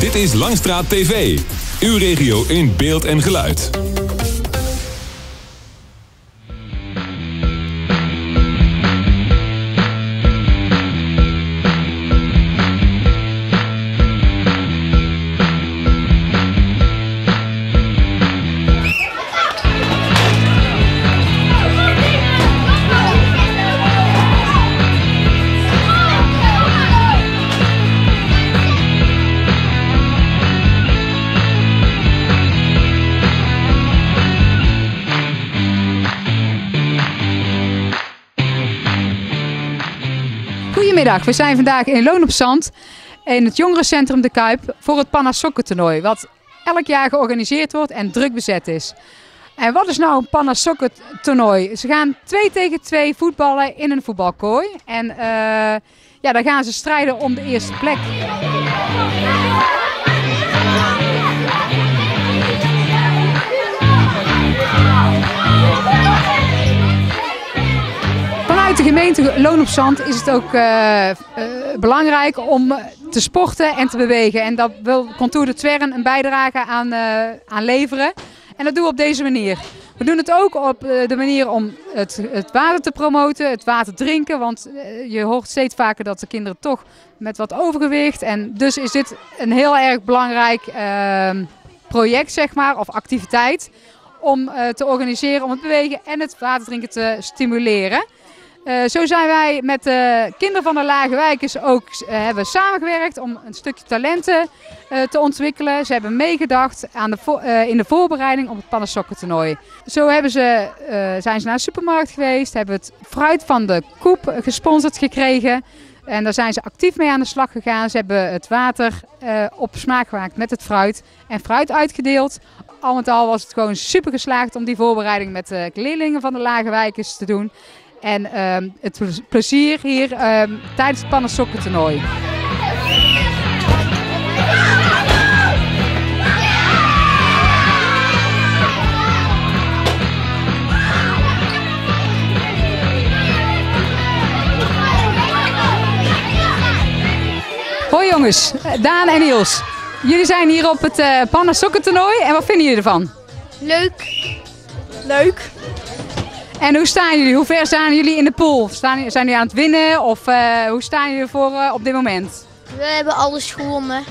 Dit is Langstraat TV. Uw regio in beeld en geluid. Goedemiddag, we zijn vandaag in Loon op Zand in het jongerencentrum De Kuip voor het Panasokkentoernooi, wat elk jaar georganiseerd wordt en druk bezet is. En wat is nou een Panasokkentoernooi? Ze gaan 2 tegen 2 voetballen in een voetbalkooi en daar gaan ze strijden om de eerste plek. Vanuit de gemeente Loon op Zand is het ook belangrijk om te sporten en te bewegen. En daar wil Contour de Twern een bijdrage aan leveren. En dat doen we op deze manier. We doen het ook op de manier om het water te promoten, het water drinken. Want je hoort steeds vaker dat de kinderen toch met wat overgewicht. En dus is dit een heel erg belangrijk project, zeg maar, of activiteit. Om te organiseren, om het bewegen en het waterdrinken te stimuleren. Zo zijn wij met de kinderen van de Lage Wijkers ook hebben samengewerkt om een stukje talenten te ontwikkelen. Ze hebben meegedacht in de voorbereiding op het Panasokkentoernooi. Zo zijn ze naar de supermarkt geweest, hebben het fruit van de Koep gesponsord gekregen. En daar zijn ze actief mee aan de slag gegaan. Ze hebben het water op smaak gemaakt met het fruit en fruit uitgedeeld. Al met al was het gewoon super geslaagd om die voorbereiding met de leerlingen van de Lage Wijkers te doen. En het plezier hier tijdens het Panasokkentoernooi. Hoi jongens, Daan en Niels. Jullie zijn hier op het Panasokkentoernooi en wat vinden jullie ervan? Leuk. Leuk. En hoe staan jullie? Hoe ver staan jullie in de pool? Zijn jullie aan het winnen of hoe staan jullie ervoor op dit moment? We hebben alles gewonnen.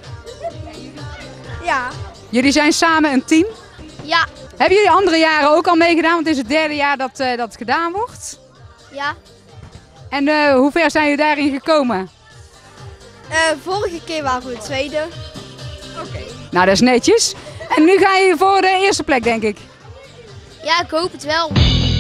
Ja. Jullie zijn samen een team? Ja. Hebben jullie andere jaren ook al meegedaan? Want het is het 3e jaar dat het gedaan wordt. Ja. En hoe ver zijn jullie daarin gekomen? Vorige keer waren we tweede. Oké. Nou, dat is netjes. En nu ga je voor de eerste plek, denk ik. Ja, ik hoop het wel.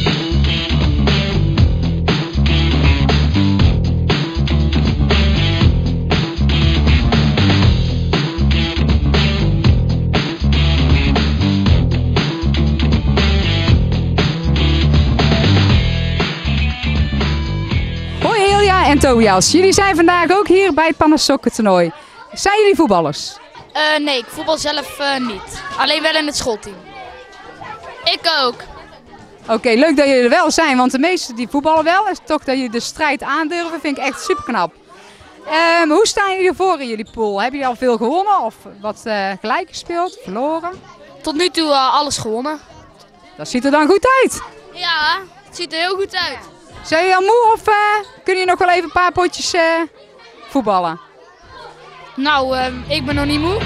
Hoi Ilja en Tobias, jullie zijn vandaag ook hier bij het Panasokkentoernooi. Zijn jullie voetballers? Nee, ik voetbal zelf niet. Alleen wel in het schoolteam. Ik ook. Oké, leuk dat jullie er wel zijn, want de meesten die voetballen wel. En toch dat jullie de strijd aandurven, vind ik echt super knap. Hoe staan jullie ervoor in jullie pool? Hebben jullie al veel gewonnen of wat gelijk gespeeld, verloren? Tot nu toe alles gewonnen. Dat ziet er dan goed uit. Ja, het ziet er heel goed uit. Zijn jullie al moe of kun je nog wel even een paar potjes voetballen? Nou, ik ben nog niet moe.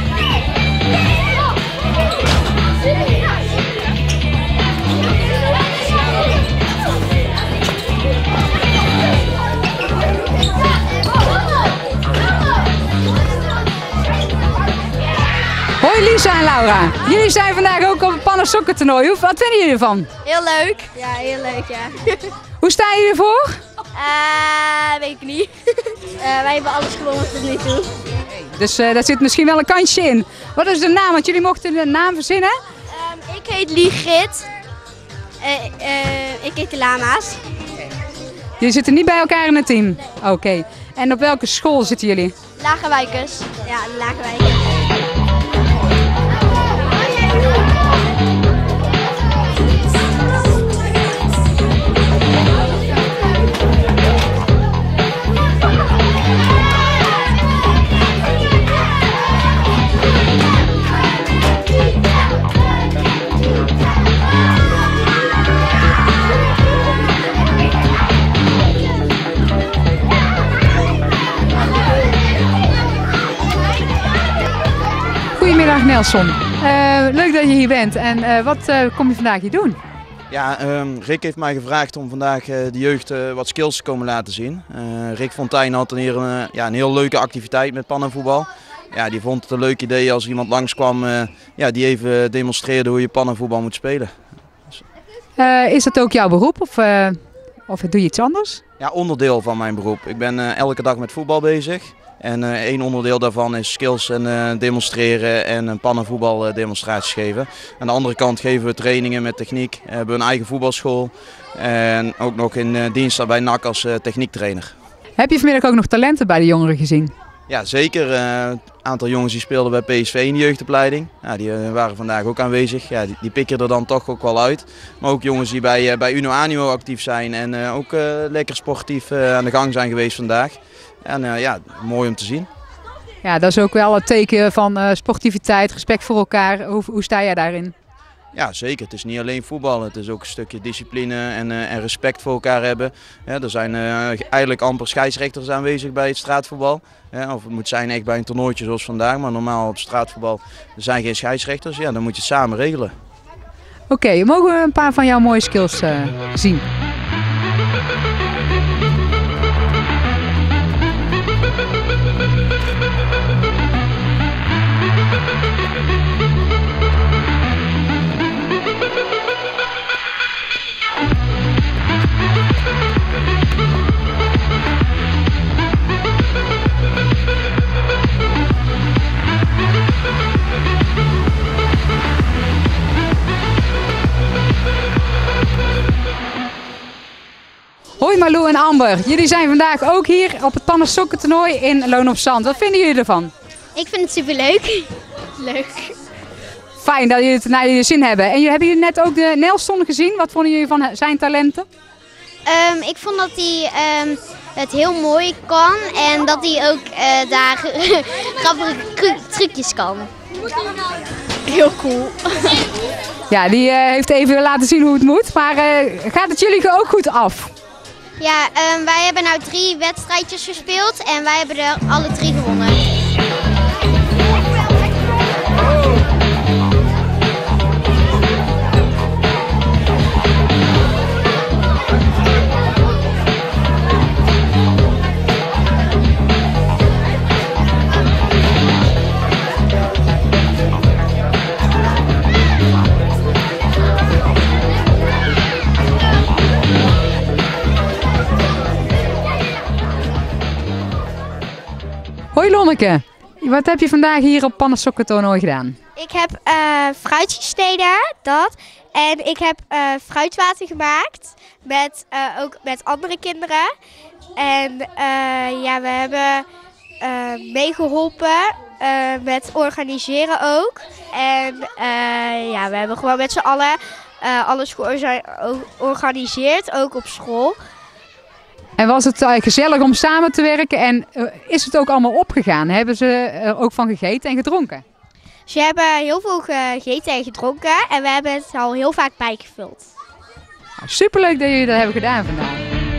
Hoi Lisa en Laura, jullie zijn vandaag ook op het Panasokkentoernooi. Wat vinden jullie ervan? Heel leuk. Ja, heel leuk, ja. Hoe staan jullie ervoor? Weet ik niet. Wij hebben alles gewonnen tot nu toe. Dus daar zit misschien wel een kansje in. Wat is de naam? Want jullie mochten de naam verzinnen. Ik heet Liegrit. Ik heet de Lama's. Jullie zitten niet bij elkaar in het team? Oké. En op welke school zitten jullie? Lage Wijkers. Ja, de Lage Wijkers. Goedemiddag Nelson. Leuk dat je hier bent. En wat kom je vandaag hier doen? Ja, Rick heeft mij gevraagd om vandaag de jeugd wat skills te komen laten zien. Rick Fontijn had een heel leuke activiteit met pannenvoetbal. Ja, die vond het een leuk idee als iemand langskwam die even demonstreerde hoe je pannenvoetbal moet spelen. Is dat ook jouw beroep of doe je iets anders? Ja, onderdeel van mijn beroep. Ik ben elke dag met voetbal bezig. En één onderdeel daarvan is skills en demonstreren en een pannenvoetbal demonstraties geven. Aan de andere kant geven we trainingen met techniek. We hebben een eigen voetbalschool en ook nog in dienst bij NAC als techniektrainer. Heb je vanmiddag ook nog talenten bij de jongeren gezien? Ja, zeker. Een aantal jongens die speelden bij PSV in de jeugdopleiding. Ja, die waren vandaag ook aanwezig. Ja, die pikken er dan toch ook wel uit. Maar ook jongens die bij Uno Animo actief zijn en ook lekker sportief aan de gang zijn geweest vandaag. En mooi om te zien. Ja, dat is ook wel het teken van sportiviteit, respect voor elkaar. Hoe sta jij daarin? Ja, zeker. Het is niet alleen voetbal. Het is ook een stukje discipline en respect voor elkaar hebben. Ja, er zijn eigenlijk amper scheidsrechters aanwezig bij het straatvoetbal. Ja, of het moet zijn echt bij een toernooitje zoals vandaag. Maar normaal op straatvoetbal zijn geen scheidsrechters. Ja, dan moet je het samen regelen. Oké, mogen we een paar van jouw mooie skills zien? Hoi Marlou en Amber, jullie zijn vandaag ook hier op het pannensokkentoernooi in Loon op Zand. Wat vinden jullie ervan? Ik vind het superleuk. Leuk. Fijn dat jullie het naar jullie zin hebben. En hebben jullie net ook de Nelson gezien? Wat vonden jullie van zijn talenten? Ik vond dat hij het heel mooi kan en dat hij ook daar grappige trucjes kan. Heel cool. Ja, die heeft even laten zien hoe het moet. Maar gaat het jullie ook goed af? Ja, wij hebben nou 3 wedstrijdjes gespeeld en wij hebben er alle 3 gewonnen. Hoi Lonneke, wat heb je vandaag hier op pannensokkentoernooi gedaan? Ik heb fruit gesneden, dat. En ik heb fruitwater gemaakt, ook met andere kinderen. En we hebben meegeholpen met organiseren ook. En we hebben gewoon met z'n allen alles georganiseerd, ook op school. En was het gezellig om samen te werken en is het ook allemaal opgegaan? Hebben ze er ook van gegeten en gedronken? Ze hebben heel veel gegeten en gedronken en we hebben het al heel vaak bijgevuld. Nou, superleuk dat jullie dat hebben gedaan vandaag.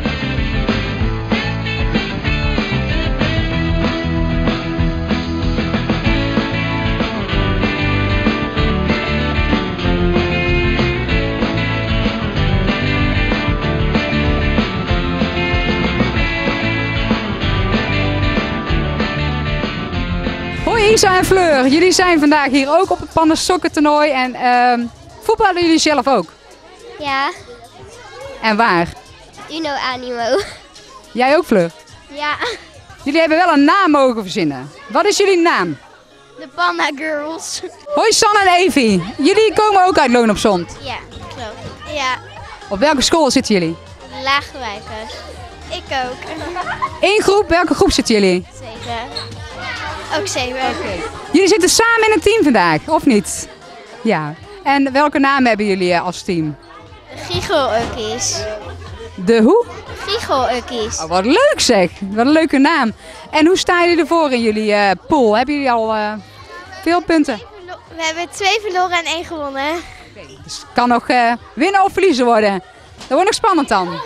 Hoi Isa en Fleur, jullie zijn vandaag hier ook op het pannensokkentoernooi en voetballen jullie zelf ook? Ja. En waar? Uno Animo. Jij ook Fleur? Ja. Jullie hebben wel een naam mogen verzinnen. Wat is jullie naam? De Panda Girls. Hoi Sanne en Evie, jullie komen ook uit Loon op Zand. Ja, klopt. Ja. Op welke school zitten jullie? Laagwijkers. Ik ook. Eén groep, welke groep zitten jullie? 7. Ook 7. Jullie zitten samen in een team vandaag, of niet? Ja. En welke naam hebben jullie als team? Giegel-ukkies. De hoe? Giegel-ukkies. Oh, wat leuk zeg, wat een leuke naam. En hoe staan jullie ervoor in jullie pool? Hebben jullie al veel punten? We hebben 2 verloren en 1 gewonnen. Dus het kan nog winnen of verliezen worden. Dat wordt nog spannend dan.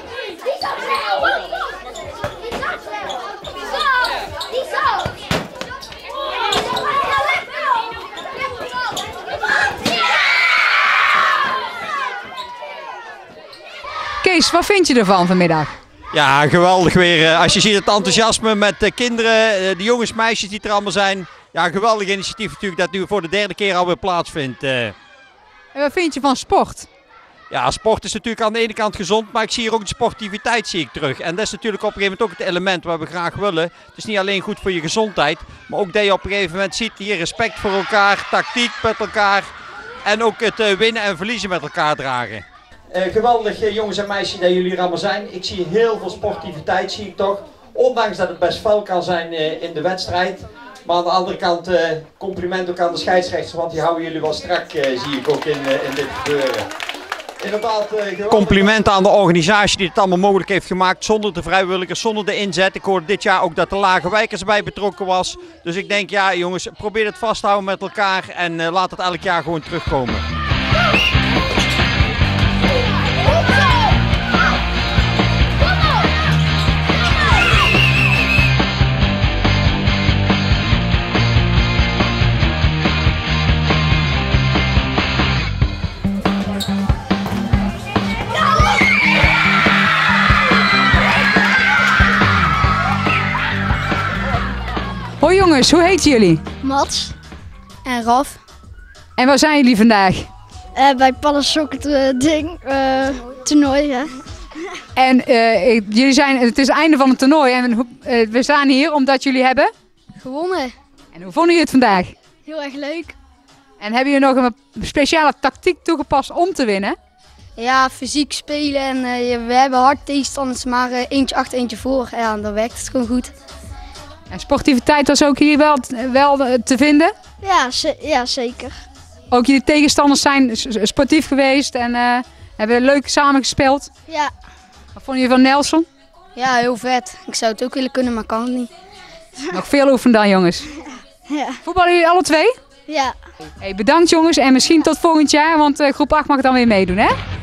Kees, wat vind je ervan vanmiddag? Ja, geweldig weer. Als je ziet het enthousiasme met de kinderen, de jongens, meisjes die er allemaal zijn. Ja, geweldig initiatief natuurlijk dat nu voor de 3e keer alweer plaatsvindt. En wat vind je van sport? Ja, sport is natuurlijk aan de ene kant gezond, maar ik zie hier ook de sportiviteit zie ik terug. En dat is natuurlijk op een gegeven moment ook het element wat we graag willen. Het is niet alleen goed voor je gezondheid, maar ook dat je op een gegeven moment ziet hier respect voor elkaar, tactiek met elkaar en ook het winnen en verliezen met elkaar dragen. Geweldig jongens en meisjes dat jullie er allemaal zijn. Ik zie heel veel sportiviteit zie ik toch. Ondanks dat het best fel kan zijn in de wedstrijd. Maar aan de andere kant compliment ook aan de scheidsrechters, want die houden jullie wel strak zie ik ook in dit gebeuren. Inderdaad, complimenten aan de organisatie die het allemaal mogelijk heeft gemaakt zonder de vrijwilligers, zonder de inzet. Ik hoorde dit jaar ook dat de Lage Wijkers bij betrokken was. Dus ik denk ja jongens, probeer het vast te houden met elkaar en laat het elk jaar gewoon terugkomen. Hoi jongens, hoe heten jullie? Mats en Raf. En waar zijn jullie vandaag? Bij Paddenstokken toernooi. Hè? En het is het einde van het toernooi en we staan hier omdat jullie hebben... Gewonnen. En hoe vonden jullie het vandaag? Heel erg leuk. En hebben jullie nog een speciale tactiek toegepast om te winnen? Ja, fysiek spelen en we hebben hard tegenstanders, maar eentje achter, eentje voor. Ja, dan werkt het gewoon goed. En sportiviteit was ook hier wel te vinden? Ja, zeker. Ook jullie tegenstanders zijn sportief geweest en hebben leuk samen gespeeld. Ja. Wat vonden jullie van Nelson? Ja, heel vet. Ik zou het ook willen kunnen, maar kan het niet. Nog veel oefenen dan jongens. Ja. Voetballen jullie alle twee? Ja. Hey, bedankt jongens en misschien tot volgend jaar, want groep 8 mag dan weer meedoen hè?